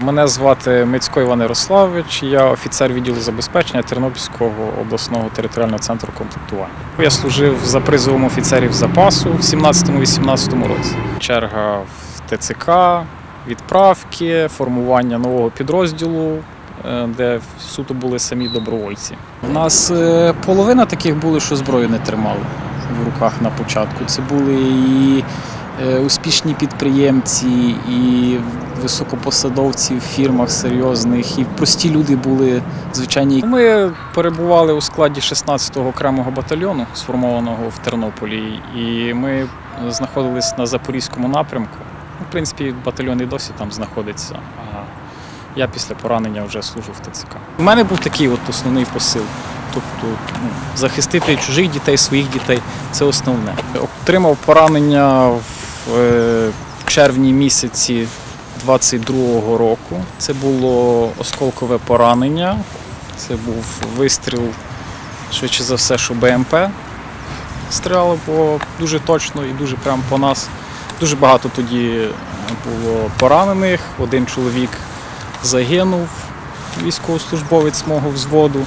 Мене звати Мицько Іван Ярославович, я офіцер відділу забезпечення Тернопільського обласного територіального центру комплектування. Я служив за призовом офіцерів запасу в 17-18 році. Черга в ТЦК, відправки, формування нового підрозділу, де суто були самі добровольці. У нас половина таких були, що зброю не тримали в руках на початку. Це були і успішні підприємці, і високопосадовці в фірмах серйозних, і прості люди були звичайні. Ми перебували у складі 16-го окремого батальйону, сформованого в Тернополі, і ми знаходились на Запорізькому напрямку. В принципі, батальйон і досі там знаходиться, а я після поранення вже служу в ТЦК. У мене був такий основний посил. Тобто захистити чужих дітей, своїх дітей – це основне. Отримав поранення в червні місяці 22-го року. Це було осколкове поранення, це був вистріл, швидше за все, що БМП стріляло, бо дуже точно і дуже прямо по нас. Дуже багато тоді було поранених, один чоловік загинув, військовослужбовець мого взводу.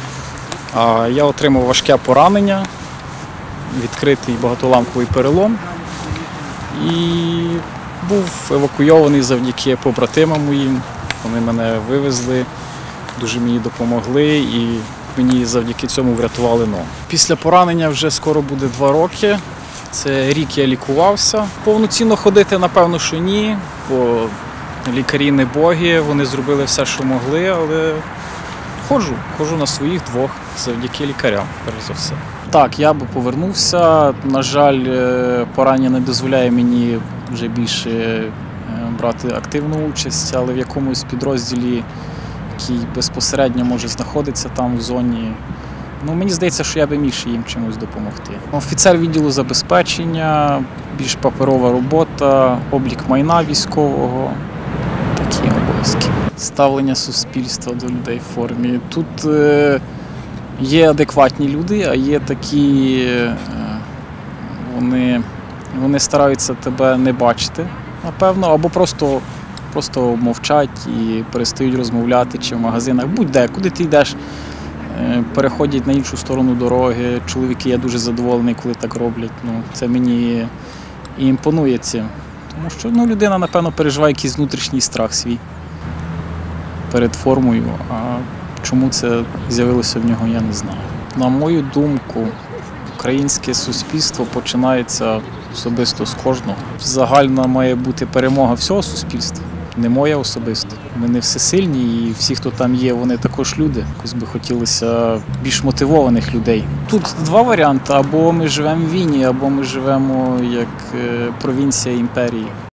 А я отримав важке поранення, відкритий багатоламковий перелом і був евакуйований завдяки побратимам моїм. Вони мене вивезли, дуже мені допомогли і мені завдяки цьому врятували ногу. Після поранення вже скоро буде 2 роки. Це рік я лікувався. Повноцінно ходити, напевно, що ні, бо лікарі не боги, вони зробили все, що могли, але ходжу на своїх 2 завдяки лікарям, перш за все. Так, я би повернувся. На жаль, поранення не дозволяє мені вже більше брати активну участь, але в якомусь підрозділі, який безпосередньо може знаходитися там в зоні, мені здається, що я би міг їм чимось допомогти. Офіцер відділу забезпечення, більш паперова робота, облік майна військового, такі обов'язки. Ставлення суспільства до людей в формі. Тут є адекватні люди, а є такі, вони стараються тебе не бачити, напевно, або просто мовчать і перестають розмовляти, чи в магазинах, будь-де, куди ти йдеш, переходять на іншу сторону дороги. Чоловіки, я дуже задоволений, коли так роблять. Це мені і імпонує цим. Тому що людина, напевно, переживає якийсь внутрішній страх свій перед формою, а чому це з'явилося в нього, я не знаю. На мою думку, українське суспільство починається особисто з кожного. Загальна має бути перемога всього суспільства, не моя особисто. Ми не всесильні, і всі, хто там є, вони також люди. Якось би хотілося більш мотивованих людей. Тут 2 варіанти: або ми живемо в війні, або ми живемо як провінція імперії.